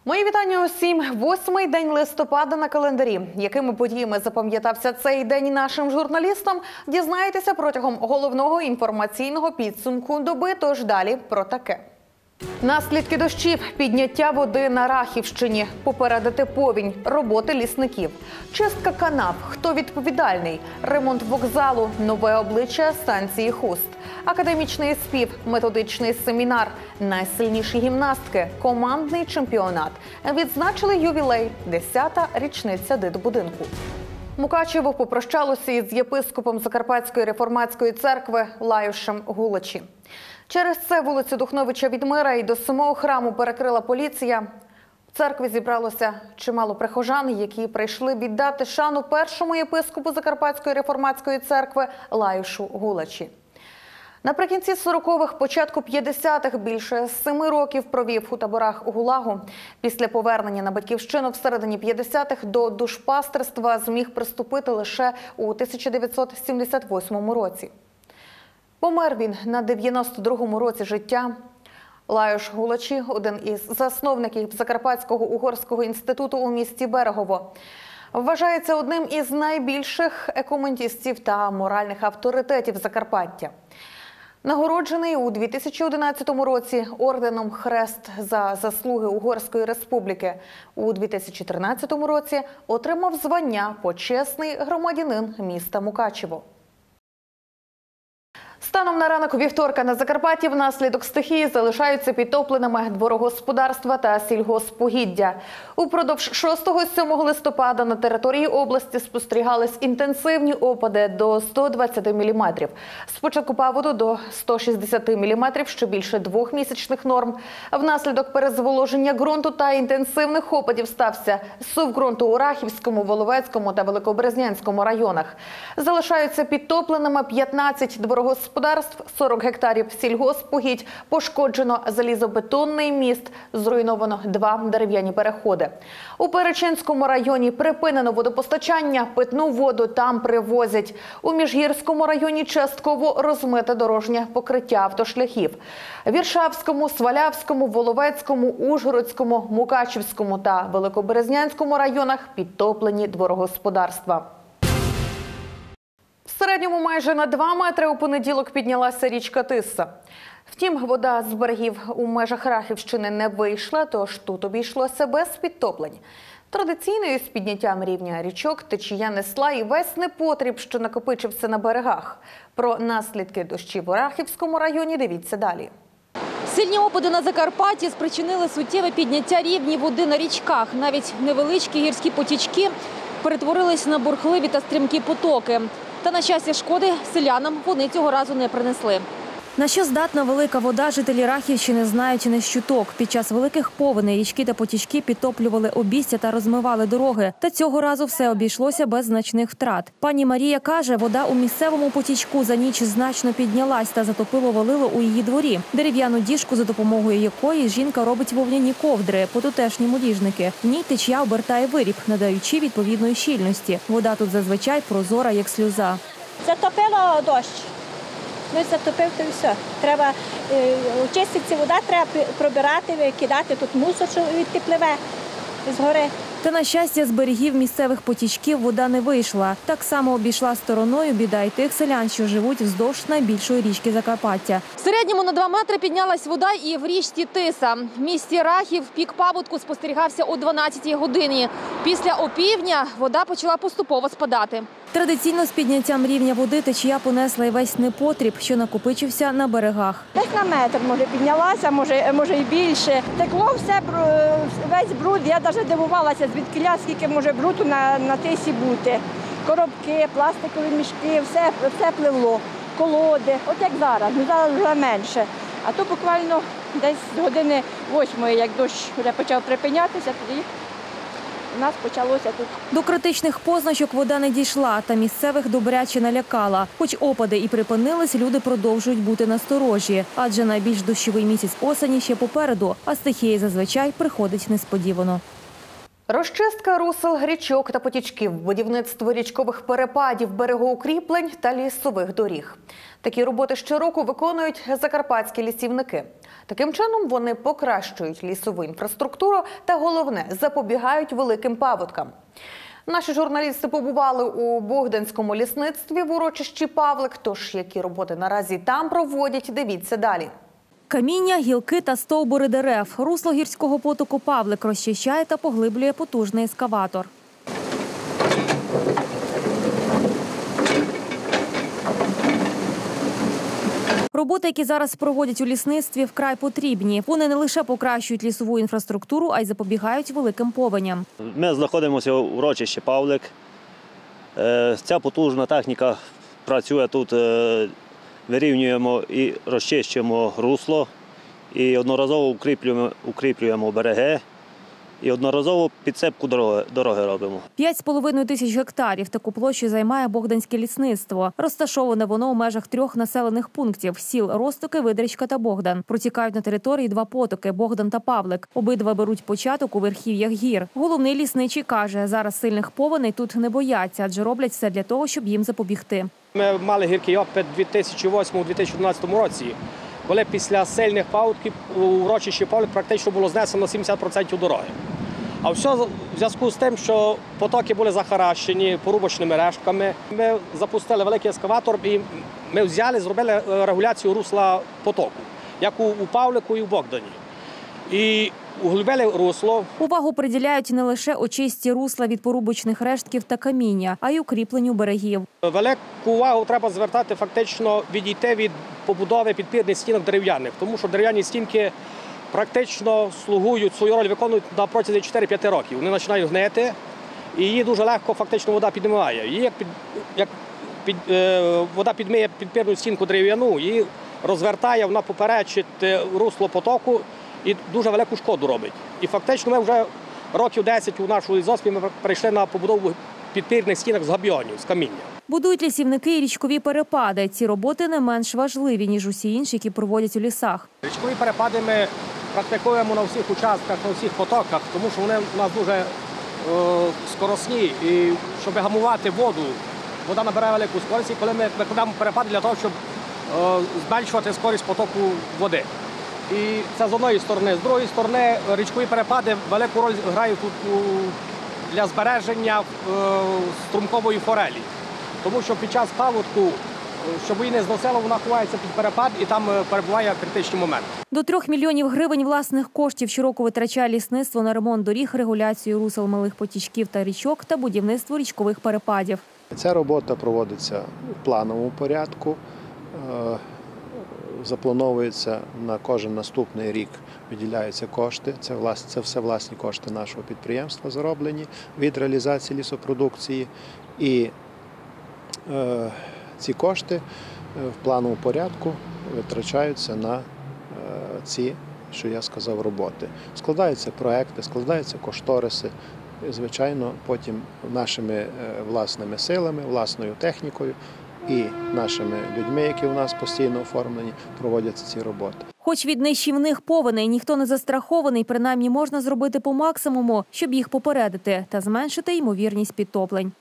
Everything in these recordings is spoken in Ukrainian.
Мої вітання усім. 8-й день листопада на календарі. Якими подіями запам'ятався цей день нашим журналістам, дізнаєтеся протягом головного інформаційного підсумку доби, тож далі про таке. Наслідки дощів, підняття води на Рахівщині, попередити повінь, роботи лісників, чистка канав, хто відповідальний, ремонт вокзалу, нове обличчя станції Хуст, академічний спів, методичний семінар, найсильніші гімнастки, командний чемпіонат. Відзначили ювілей – 10-та річниця дитбудинку. Мукачево попрощалося із єпископом Закарпатської реформатської церкви Лаюшем Гулачі. Через це вулицю Духновича від Мира і до самого храму перекрила поліція. В церкві зібралося чимало прихожан, які прийшли віддати шану першому єпископу Закарпатської реформатської церкви Лаюшу Гулачі. Наприкінці 40-х, початку 50-х більше 7 років провів у таборах ГУЛАГу. Після повернення на батьківщину всередині 50-х до душпастерства зміг приступити лише у 1978 році. Помер він на 92-му році життя. Лаюш Гулачі – один із засновників Закарпатського угорського інституту у місті Берегово. Вважається одним із найбільших екомуністів та моральних авторитетів Закарпаття. Нагороджений у 2011 році орденом «Хрест за заслуги Угорської Республіки». У 2013 році отримав звання «Почесний громадянин міста Мукачево». Станом на ранок вівторка на Закарпатті внаслідок стихії залишаються підтопленими дворогосподарства та сільгоспугіддя. Упродовж 6-7 листопада на території області спостерігались інтенсивні опади до 120 мм. З початку паводу до 160 мм, що більше 2-місячних норм. Внаслідок перезволоження ґрунту та інтенсивних опадів стався зсув ґрунту у Рахівському, Воловецькому та Великоберезнянському районах. Залишаються підтопленими 15 дворогосподарств, 40 гектарів сільгоспугідь, пошкоджено залізобетонний міст, зруйновано 2 дерев'яні переходи. У Перечинському районі припинено водопостачання, питну воду там привозять. У Міжгірському районі частково розмите дорожнє покриття автошляхів. В Іршавському, Свалявському, Воловецькому, Ужгородському, Мукачівському та Великоберезнянському районах підтоплені дворогосподарства. В середньому майже на 2 метри у понеділок піднялася річка Тиса. Втім, вода з берегів у межах Рахівщини не вийшла, тож тут обійшлося без підтоплень. Традиційно із підняттям рівня річок течія несла і весь непотріб, що накопичився на берегах. Про наслідки дощів у Рахівському районі дивіться далі. Сильні опади на Закарпатті спричинили суттєве підняття рівні води на річках. Навіть невеличкі гірські потічки перетворились на бурхливі та стрімкі потоки. Та, на щастя, шкоди селянам вони цього разу не принесли. На що здатна велика вода, жителі Рахівщини знають не з чуток. Під час великих повеней річки та потічки підтоплювали обістя та розмивали дороги. Та цього разу все обійшлося без значних втрат. Пані Марія каже, вода у місцевому потічку за ніч значно піднялась та затопило валило у її дворі. Дерев'яну діжку, за допомогою якої жінка робить вовняні ковдри, по-тутешньому ліжники. В ній течія обертає виріб, надаючи відповідної щільності. Вода тут зазвичай прозора, як сльоза. Затопило дощ. Ну, затопив, то і все. Треба очистити вода, треба пробирати, викидати тут мусор, що відтепливе згори. Та, на щастя, з берегів місцевих потічків вода не вийшла. Так само обійшла стороною біда й тих селян, що живуть вздовж найбільшої річки Закарпаття. В середньому на 2 метри піднялась вода і в річці Тиса. В місті Рахів пік паводку спостерігався о 12-й годині. Після опівдня вода почала поступово спадати. Традиційно з підняттям рівня води течія понесла й весь непотріб, що накопичився на берегах. Десь на метр, може, піднялася, може і більше. Текло все, весь бруд. Я навіть дивувалася, звідкиля, скільки може бруду на Тисі бути. Коробки, пластикові мішки, все пливло, колоди. От як зараз, ну зараз вже менше. А то буквально десь з години 8-ї, як дощ вже почав припинятися, тоді у нас почалося тут. До критичних позначок вода не дійшла, та місцевих добряче налякала. Хоч опади і припинились, люди продовжують бути насторожі. Адже найбільш дощовий місяць осені ще попереду, а стихія зазвичай приходить несподівано. Розчистка русел, річок та потічків, будівництво річкових перепадів, берегоукріплень та лісових доріг. Такі роботи щороку виконують закарпатські лісівники. Таким чином вони покращують лісову інфраструктуру та, головне, запобігають великим паводкам. Наші журналісти побували у Богданському лісництві в урочищі Павлик. Тож, які роботи наразі там проводять, дивіться далі. Каміння, гілки та стовбури дерев. Русло гірського потоку Павлик розчищає та поглиблює потужний ескаватор. Роботи, які зараз проводять у лісництві, вкрай потрібні. Вони не лише покращують лісову інфраструктуру, а й запобігають великим повеням. Ми знаходимося у урочищі Павлик. Ця потужна техніка працює тут, вирівнюємо і розчищуємо русло, і одноразово укріплюємо береги, і одноразово підсипку дороги робимо. 5,5 тисяч гектарів таку площу займає Богданське лісництво. Розташоване воно у межах 3 населених пунктів – сіл Розтоки, Видричка та Богдан. Протікають на території 2 потоки – Богдан та Павлик. Обидва беруть початок у верхів'ях гір. Головний лісничий каже, зараз сильних повеней тут не бояться, адже роблять все для того, щоб їм запобігти. Ми мали гіркий опит у 2008-2012 році, коли після сильних паводків у урочищі Павлик практично було знесено 70% дороги. А все в зв'язку з тим, що потоки були захаращені порубочними рештками. Ми запустили великий ескаватор і ми зробили регуляцію русла потоку, як у Павлику і у Богдані. І углубили русло. Увагу приділяють не лише очисті русла від порубочних рештків та каміння, а й укріпленню берегів. Велику увагу треба звертати фактично відійти від побудови підпірних стінок дерев'яних, тому що дерев'яні стінки практично слугують, свою роль виконують на протязі 4-5 років. Вони починають гнити, і її дуже легко фактично вода підмиває. Її, вода підмиє підпірну стінку дерев'яну, її розвертає, вона поперечить русло потоку і дуже велику шкоду робить. І фактично ми вже років 10 у нашому лісгоспі ми перейшли на побудову підпірних стінок з габіонів, з каміння. Будують лісівники і річкові перепади. Ці роботи не менш важливі, ніж усі інші, які проводять у лісах. Річкові перепади ми практикуємо на всіх участках, на всіх потоках, тому що вони у нас дуже скоросні. І щоб гамувати воду, вода набирає велику скорість, і коли ми викладаємо перепади для того, щоб зменшувати скорість потоку води. І це з одної сторони. З другої сторони, річкові перепади велику роль грають для збереження струмкової форелі. Тому що під час паводку, щоб її не зносило, вона ховається під перепад і там перебуває критичний момент. До 3 мільйонів гривень власних коштів щороку витрачає лісництво на ремонт доріг, регуляцію русел малих потічків та річок та будівництво річкових перепадів. Ця робота проводиться в плановому порядку. Заплановується на кожен наступний рік, виділяються кошти. Це все власні кошти нашого підприємства зароблені від реалізації лісопродукції. І ці кошти в плановому порядку витрачаються на ці, що я сказав, роботи. Складаються проекти, складаються кошториси. Звичайно, потім нашими власними силами, власною технікою і нашими людьми, які у нас постійно оформлені, проводяться ці роботи. Хоч від нищівних повеней ніхто не застрахований, принаймні можна зробити по максимуму, щоб їх попередити та зменшити ймовірність підтоплень.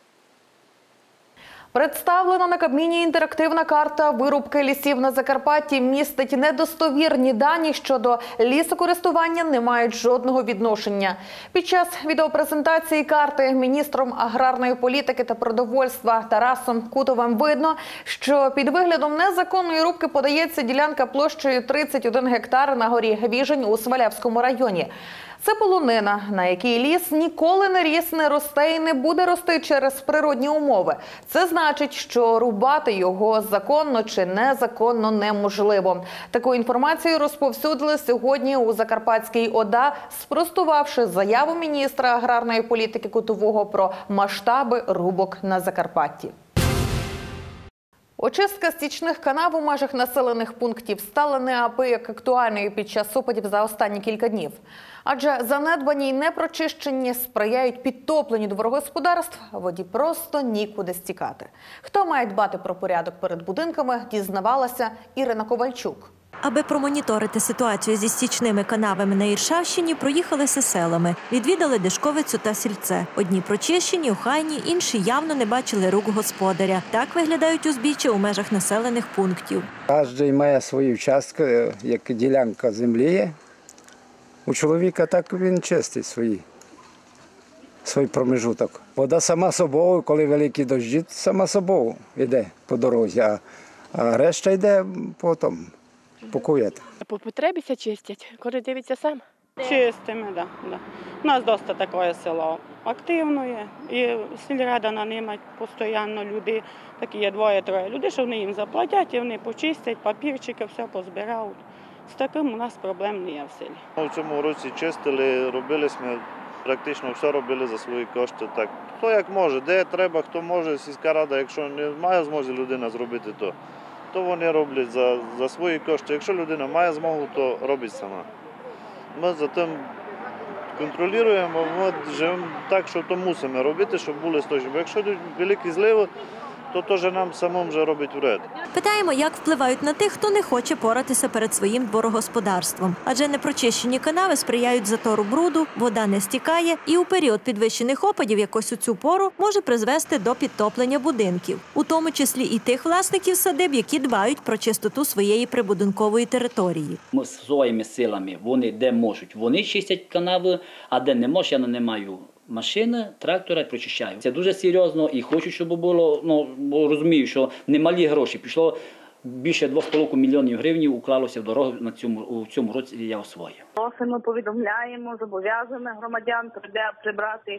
Представлена на Кабміні інтерактивна карта вирубки лісів на Закарпатті містить недостовірні дані щодо лісокористування, не мають жодного відношення. Під час відеопрезентації карти міністром аграрної політики та продовольства Тарасом Кутовим видно, що під виглядом незаконної рубки подається ділянка площею 31 гектар на горі Віжень у Свалявському районі. Це полонина, на якій ліс ніколи не ріс, не росте і не буде рости через природні умови. Це значить, що рубати його законно чи незаконно неможливо. Таку інформацію розповсюдили сьогодні у Закарпатській ОДА, спростувавши заяву міністра аграрної політики Кутового про масштаби рубок на Закарпатті. Очистка стічних канав у межах населених пунктів стала неабияк актуальною під час опадів за останні кілька днів. Адже занедбані й непрочищені сприяють підтопленню дворогосподарств, воді просто нікуди стікати. Хто має дбати про порядок перед будинками, дізнавалася Ірина Ковальчук. Аби промоніторити ситуацію зі стічними канавами на Іршавщині, проїхалися селами. Відвідали Дишковицю та Сільце. Одні прочищені, охайні, інші явно не бачили рук господаря. Так виглядають узбіччя у межах населених пунктів. Кожен має свої участки, як ділянка землі є. У чоловіка так він чистить свій промежуток. Вода сама собою, коли великі дощі, сама собою йде по дорозі, а решта йде потім. Покуєте. По потребі чистять, коли дивиться сам. Чистимо, так. Да. У нас досить таке село активне, і сільрада нанимає постійно люди, такі є 2-3 люди, що вони їм заплатять, і вони почистять, папірчики, все позбирають. З таким у нас проблем не є в селі. У цьому році чистили, робили ми, практично все робили за свої кошти. Так, хто як може, де треба, хто може, сільська рада, якщо не має змоги людина зробити, то вони роблять за свої кошти. Якщо людина має змогу, то робить сама. Ми за тим контролюємо, ми живемо так, що то мусимо робити, щоб були сточні. Бо якщо йдуть великі зливи, то теж нам самим вже робить вред. Питаємо, як впливають на тих, хто не хоче поратися перед своїм дворогосподарством. Адже непрочищені канави сприяють затору бруду, вода не стікає і у період підвищених опадів якось у цю пору може призвести до підтоплення будинків. У тому числі і тих власників садиб, які дбають про чистоту своєї прибудинкової території. Ми своїми силами, вони де можуть, вони чистять канави, а де не можуть, я не маю машини, трактора прочищаю. Це дуже серйозно і хочу, щоб було, бо розумію, що немалі гроші. Пішло більше 2,5 мільйонів гривень, уклалося в дорогу у цьому році, я освоїв. Ми повідомляємо, зобов'язуємо громадян прибрати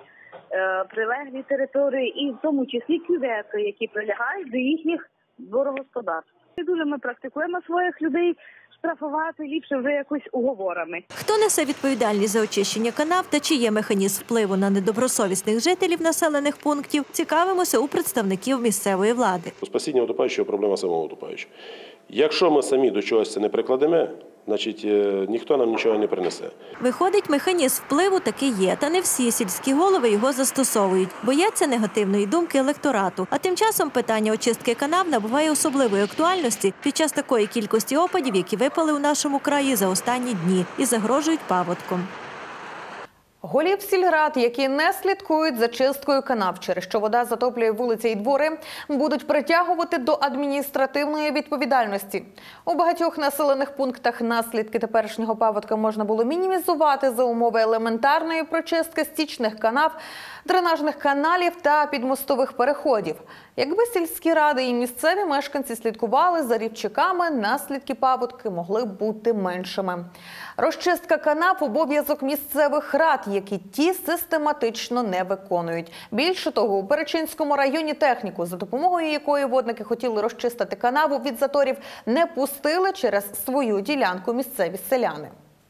прилеглі території і в тому числі кювети, які прилягають до їхніх дворогосподарств. І дуже ми практикуємо своїх людей штрафувати ліпше вже якось уговорами. Хто несе відповідальність за очищення канав та чи є механізм впливу на недобросовісних жителів населених пунктів, цікавимося у представників місцевої влади. Спасіння утопаючого – проблема самого утопаючого. Якщо ми самі до чогось це не прикладемо, значить ніхто нам нічого не принесе. Виходить, механізм впливу таки є, та не всі сільські голови його застосовують. Бояться негативної думки електорату. А тим часом питання очистки канав набуває особливої актуальності під час такої кількості опадів, які випали у нашому краї за останні дні і загрожують паводком. Голів сільрад, які не слідкують за чисткою канав, через що вода затоплює вулиці і двори, будуть притягувати до адміністративної відповідальності. У багатьох населених пунктах наслідки теперішнього паводка можна було мінімізувати за умови елементарної прочистки стічних канав, дренажних каналів та підмостових переходів. Якби сільські ради і місцеві мешканці слідкували за рівчаками, наслідки паводки могли б бути меншими. Розчистка канав – обов'язок місцевих рад, які ті систематично не виконують. Більше того, у Перечинському районі техніку, за допомогою якої водники хотіли розчистити канаву від заторів, не пустили через свою ділянку місцеві селяни.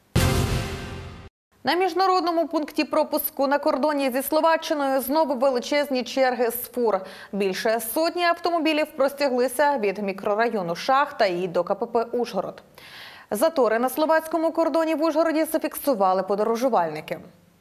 На міжнародному пункті пропуску на кордоні зі Словаччиною знову величезні черги з фур. Більше сотні автомобілів простяглися від мікрорайону Шахта і до КПП «Ужгород». Затори на словацькому кордоні в Ужгороді зафіксували подорожувальники.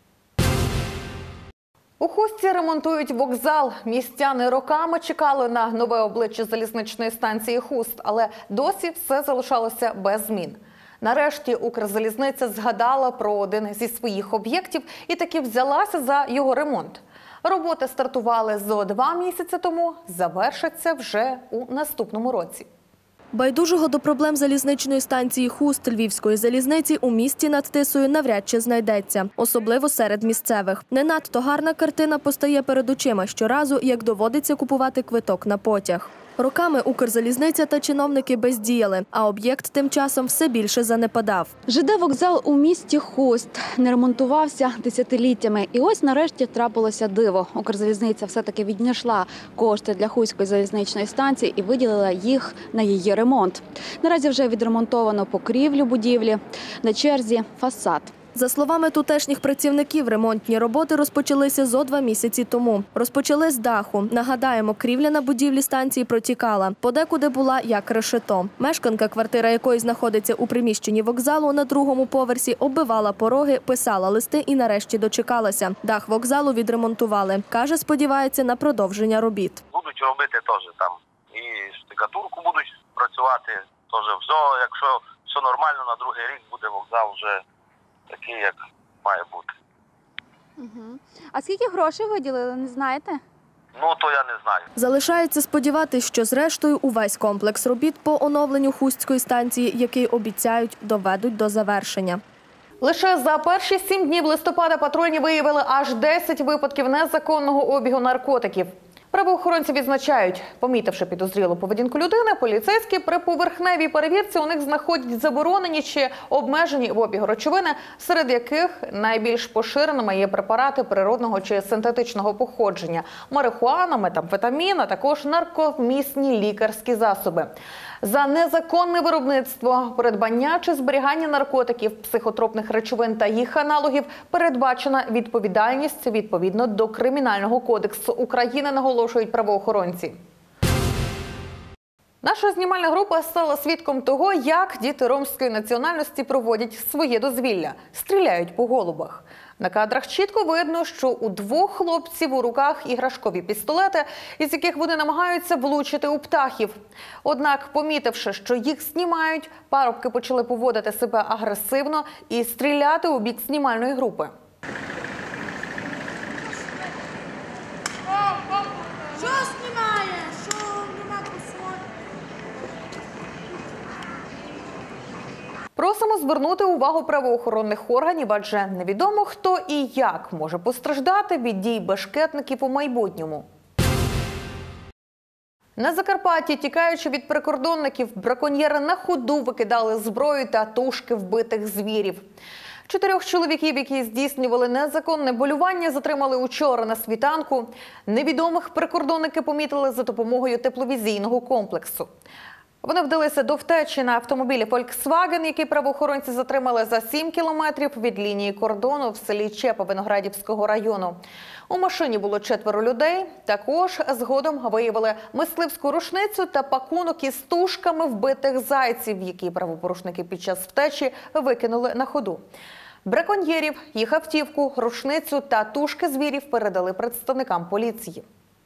У Хустці ремонтують вокзал. Містяни роками чекали на нове обличчя залізничної станції Хуст, але досі все залишалося без змін. Нарешті Укрзалізниця згадала про один зі своїх об'єктів і таки взялася за його ремонт. Роботи стартували зо 2 місяці тому, завершаться вже у наступному році. Байдужого до проблем залізничної станції Хуст Львівської залізниці у місті над Тисою навряд чи знайдеться, особливо серед місцевих. Не надто гарна картина постає перед очима щоразу, як доводиться купувати квиток на потяг. Роками Укрзалізниця та чиновники бездіяли, а об'єкт тим часом все більше занепадав. ЖД-вокзал у місті Хуст не ремонтувався десятиліттями. І ось нарешті трапилося диво. Укрзалізниця все-таки віднайшла кошти для Хуської залізничної станції і виділила їх на її ремонт. Наразі вже відремонтовано покрівлю будівлі, на черзі фасад. За словами тутешніх працівників, ремонтні роботи розпочалися зо 2 місяці тому. Розпочали з даху. Нагадаємо, крівля на будівлі станції протікала. Подекуди була як решето. Мешканка, квартира якої знаходиться у приміщенні вокзалу на 2-му поверсі, оббивала пороги, писала листи і нарешті дочекалася. Дах вокзалу відремонтували. Каже, сподівається на продовження робіт. Будуть робити теж там і штукатурку будуть працювати, теж все, якщо все нормально, на другий рік буде вокзал вже такий, як має бути. А скільки грошей виділили, не знаєте? Ну, то я не знаю. Залишається сподіватись, що зрештою увесь комплекс робіт по оновленню Хустської станції, який обіцяють, доведуть до завершення. Лише за перші 7 днів листопада патрульні виявили аж 10 випадків незаконного обігу наркотиків. Правоохоронці відзначають, помітивши підозрілу поведінку людини, поліцейські при поверхневій перевірці у них знаходять заборонені чи обмежені в обігу речовини, серед яких найбільш поширеними є препарати природного чи синтетичного походження – марихуана, метамфетамін, а також наркомісні лікарські засоби. За незаконне виробництво, придбання чи зберігання наркотиків, психотропних речовин та їх аналогів передбачена відповідальність відповідно до Кримінального кодексу України, наголошують правоохоронці. Наша знімальна група стала свідком того, як діти ромської національності проводять своє дозвілля – стріляють по голубах. На кадрах чітко видно, що у 2 хлопців у руках іграшкові пістолети, із яких вони намагаються влучити у птахів. Однак, помітивши, що їх знімають, парубки почали поводити себе агресивно і стріляти у бік знімальної групи. Що знімає? Що нема посмотрю? Просимо звернути увагу правоохоронних органів, адже невідомо хто і як може постраждати від дій бешкетників у майбутньому. На Закарпатті, тікаючи від прикордонників, браконьєри на ходу викидали зброю та тушки вбитих звірів. 4 чоловіків, які здійснювали незаконне полювання, затримали учора на світанку. Невідомих прикордонники помітили за допомогою тепловізійного комплексу. Вони вдалися до втечі на автомобілі Volkswagen, який правоохоронці затримали за 7 кілометрів від лінії кордону в селі Чепа Виноградівського району. У машині було 4 людей. Також згодом виявили мисливську рушницю та пакунок із тушками вбитих зайців, які правопорушники під час втечі викинули на ходу. Браконьєрів, їх автівку, рушницю та тушки звірів передали представникам поліції.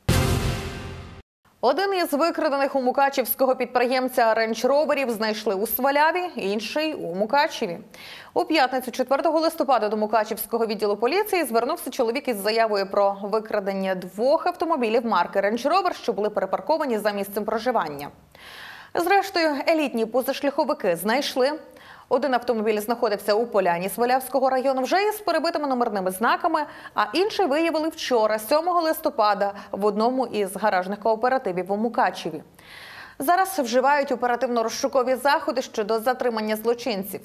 Один із викрадених у мукачівського підприємця рейндж-роверів знайшли у Сваляві, інший – у Мукачеві. У п'ятницю 4 листопада до Мукачівського відділу поліції звернувся чоловік із заявою про викрадення 2 автомобілів марки рейндж-ровер, що були перепарковані за місцем проживання. Зрештою, елітні позашляховики знайшли. Один автомобіль знаходився у Поляні Свалявського району вже із перебитими номерними знаками, а інший виявили вчора, 7 листопада, в одному із гаражних кооперативів у Мукачеві. Зараз вживають оперативно-розшукові заходи щодо затримання злочинців.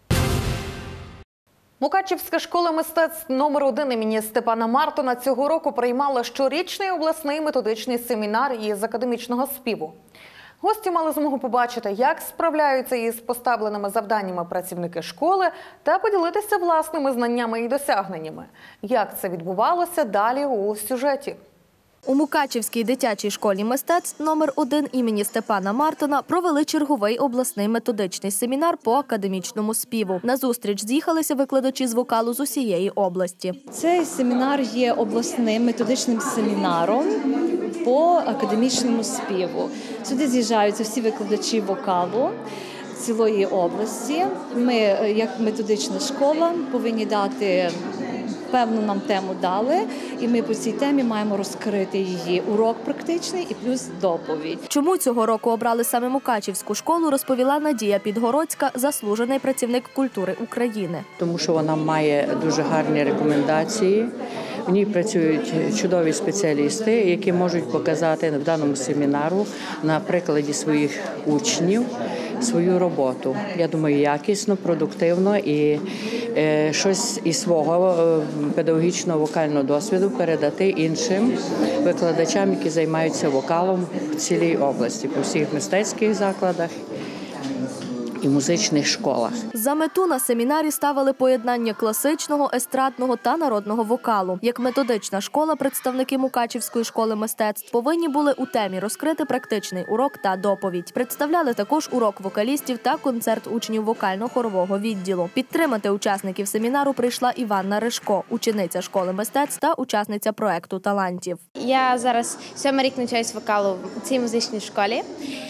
Мукачівська школа мистецтв номер 1 імені Степана Мартона цього року приймала щорічний обласний методичний семінар із академічного співу. Гості мали змогу побачити, як справляються із поставленими завданнями працівники школи та поділитися власними знаннями і досягненнями. Як це відбувалося, далі у сюжеті. У Мукачівській дитячій школі мистецтв номер 1 імені Степана Мартона провели черговий обласний методичний семінар по академічному співу. На зустріч з'їхалися викладачі з вокалу з усієї області. Цей семінар є обласним методичним семінаром по академічному співу. Сюди з'їжджаються всі викладачі вокалу цілої області. Ми, як методична школа, повинні дати певну нам тему дали, і ми по цій темі маємо розкрити її урок практичний і плюс доповідь. Чому цього року обрали саме Мукачівську школу, розповіла Надія Підгородська, заслужений працівник культури України. Тому що вона має дуже гарні рекомендації. В ній працюють чудові спеціалісти, які можуть показати в даному семінару на прикладі своїх учнів свою роботу. Я думаю, якісно, продуктивно і щось із свого педагогічного вокального досвіду передати іншим викладачам, які займаються вокалом в цілій області, по всіх мистецьких закладах і музичних школах. За мету на семінарі ставили поєднання класичного, естрадного та народного вокалу. Як методична школа, представники Мукачівської школи мистецтв повинні були у темі розкрити практичний урок та доповідь. Представляли також урок вокалістів та концерт учнів вокально-хорового відділу. Підтримати учасників семінару прийшла Іванна Ришко, учениця школи мистецтв та учасниця проекту талантів. Я зараз 7-й рік навчаюсь вокалу в цій музичній школі.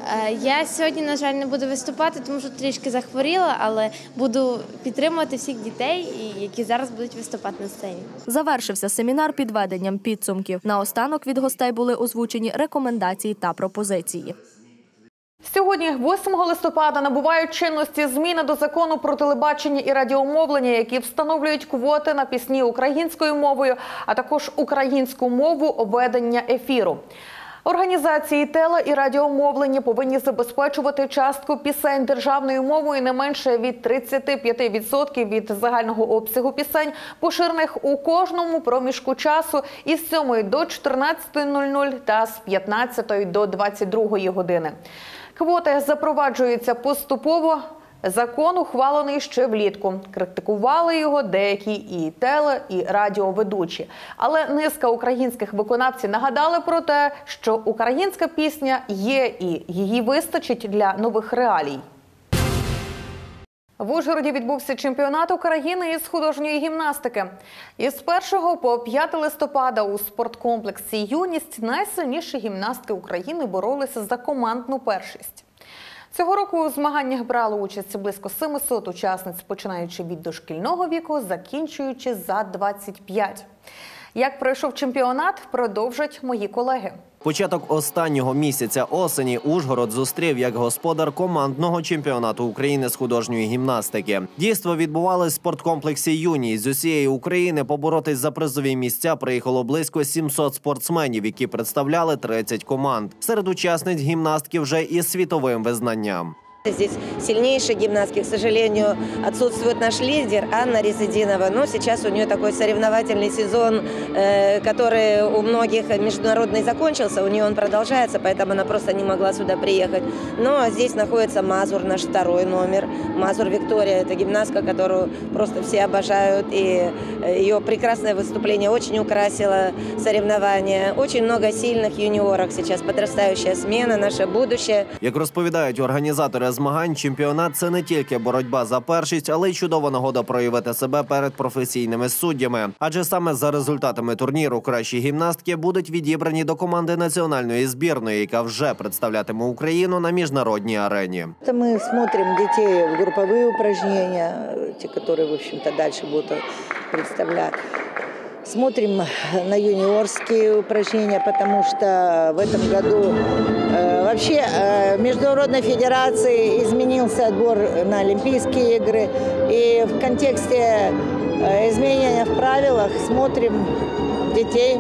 Я сьогодні, на жаль, не буду виступати, тому що трішки захворіла, але буду підтримувати всіх дітей, які зараз будуть виступати на сцені. Завершився семінар підведенням підсумків. Наостанок від гостей були озвучені рекомендації та пропозиції. Сьогодні, 8 листопада, набувають чинності зміни до закону про телебачення і радіомовлення, які встановлюють квоти на пісні українською мовою, а також українську мову ведення ефіру. Організації теле- і радіомовлення повинні забезпечувати частку пісень державною мовою не менше від 35% від загального обсягу пісень, поширених у кожному проміжку часу із 7 до 14:00 та з 15 до 22 години. Квоти запроваджуються поступово. Закон ухвалений ще влітку. Критикували його деякі і теле, і радіоведучі. Але низка українських виконавців нагадали про те, що українська пісня є і її вистачить для нових реалій. В Ужгороді відбувся чемпіонат України із художньої гімнастики. Із 1 по 5 листопада у спорткомплексі «Юність» найсильніші гімнастки України боролися за командну першість. Цього року у змаганнях брали участь близько 700 учасниць, починаючи від дошкільного віку, закінчуючи за 25. Як пройшов чемпіонат, продовжать мої колеги. Початок останнього місяця осені Ужгород зустрів як господар командного чемпіонату України з художньої гімнастики. Дійство відбувалось в спорткомплексі «Юність». З усієї України поборотись за призові місця приїхало близько 700 спортсменів, які представляли 30 команд. Серед учасниць гімнастки вже із світовим визнанням. Здесь сильнейшие гимнастки. К сожалению, отсутствует наш лидер Анна Резидинова. Но сейчас у нее такой соревновательный сезон, который у многих международный закончился. У нее он продолжается, поэтому она просто не могла сюда приехать. Но здесь находится Мазур, наш второй номер. Мазур Виктория – это гимнастка, которую просто все обожают. И ее прекрасное выступление очень украсило соревнования. Очень много сильных юниорок сейчас. Подрастающая смена, наше будущее. Як розповідають організатори змагань, чемпіонат – це не тільки боротьба за першість, але й чудова нагода проявити себе перед професійними суддями. Адже саме за результатами турніру кращі гімнастки будуть відібрані до команди національної збірної, яка вже представлятиме Україну на міжнародній арені. Мы смотрим детей в групповые упражнения, те, которые, в общем-то, дальше будут представлять. Смотрим на юниорские упражнения, потому что в этом году вообще в Международной Федерации изменился отбор на Олимпийские игры. И в контексте изменения в правилах смотрим детей,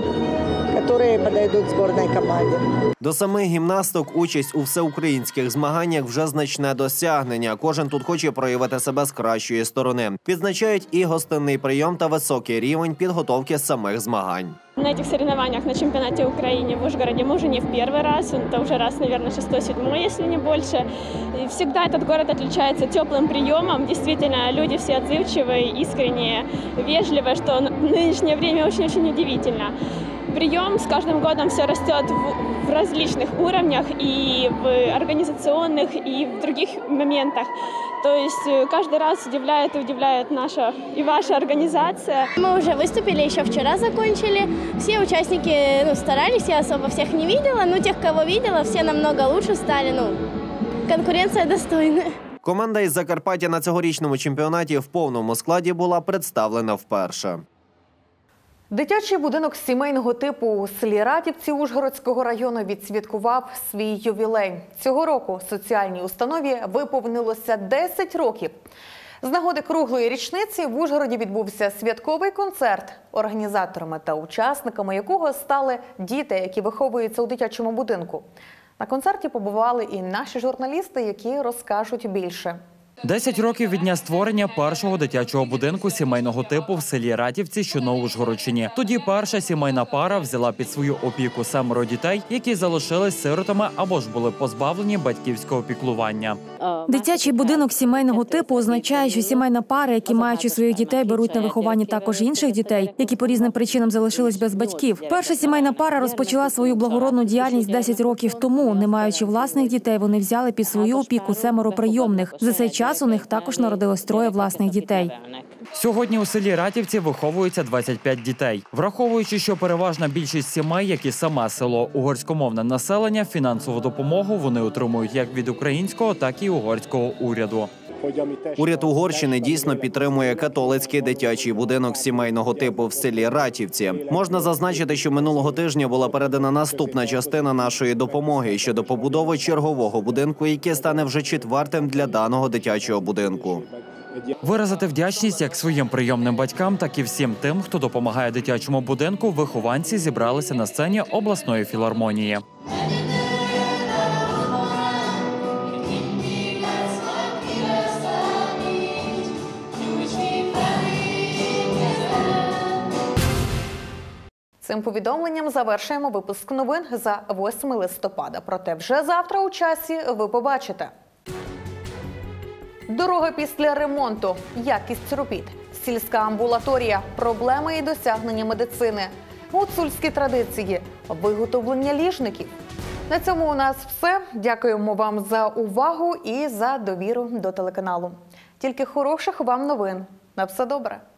які подойдуть збірній команді. До самих гімнасток участь у всеукраїнських змаганнях вже значне досягнення. Кожен тут хоче проявити себе з кращої сторони. Відзначають і гостинний прийом та високий рівень підготовки самих змагань. На этих соревнованиях на чемпионате Украины в Ужгороде мы уже не в первый раз, это уже раз, наверное, 6-7, если не больше. И всегда этот город отличается теплым приемом. Действительно, люди все отзывчивые, искренние, вежливые, что в нынешнее время очень-очень удивительно. Прием с каждым годом все растет в различных уровнях, и в организационных, и в других моментах. То есть каждый раз удивляет и удивляет наша и ваша организация. Мы уже выступили, еще вчера закончили. Все участники старались, я особо всех не видела, но тех, кого видела, все намного лучше стали. Конкуренция достойная. Команда із Закарпаття на цьогорічному чемпіонаті в повному складі була представлена вперше. Дитячий будинок сімейного типу у селі Ратівці Ужгородського району відсвяткував свій ювілей. Цього року соціальній установі виповнилося 10 років. З нагоди круглої річниці в Ужгороді відбувся святковий концерт, організаторами та учасниками якого стали діти, які виховуються у дитячому будинку. На концерті побували і наші журналісти, які розкажуть більше. 10 років від дня створення першого дитячого будинку сімейного типу в селі Ратівці, що на Ужгородщині. Тоді перша сімейна пара взяла під свою опіку 7 дітей, які залишились сиротами або ж були позбавлені батьківського піклування. Дитячий будинок сімейного типу означає, що сімейна пара, які маючи своїх дітей, беруть на виховання також інших дітей, які по різним причинам залишились без батьків. Перша сімейна пара розпочала свою благородну діяльність 10 років тому. Не маючи власних дітей, вони взяли під свою опіку 7 прийомних. За цей час час у них також народилось 3 власних дітей. Сьогодні у селі Ратівці виховується 25 дітей. Враховуючи, що переважна більшість сімей, як і саме село, угорськомовне населення, фінансову допомогу вони отримують як від українського, так і угорського уряду. Уряд Угорщини дійсно підтримує католицький дитячий будинок сімейного типу в селі Ратівці. Можна зазначити, що минулого тижня була передана наступна частина нашої допомоги щодо побудови чергового будинку, який стане вже 4-тим для даного дитячого будинку. Виразити вдячність як своїм прийомним батькам, так і всім тим, хто допомагає дитячому будинку, вихованці зібралися на сцені обласної філармонії. Цим повідомленням завершуємо випуск новин за 8 листопада. Проте вже завтра у часі ви побачите. Дорога після ремонту, якість робіт, сільська амбулаторія, проблеми і досягнення медицини, гуцульські традиції, виготовлення ліжників. На цьому у нас все. Дякуємо вам за увагу і за довіру до телеканалу. Тільки хороших вам новин. На все добре.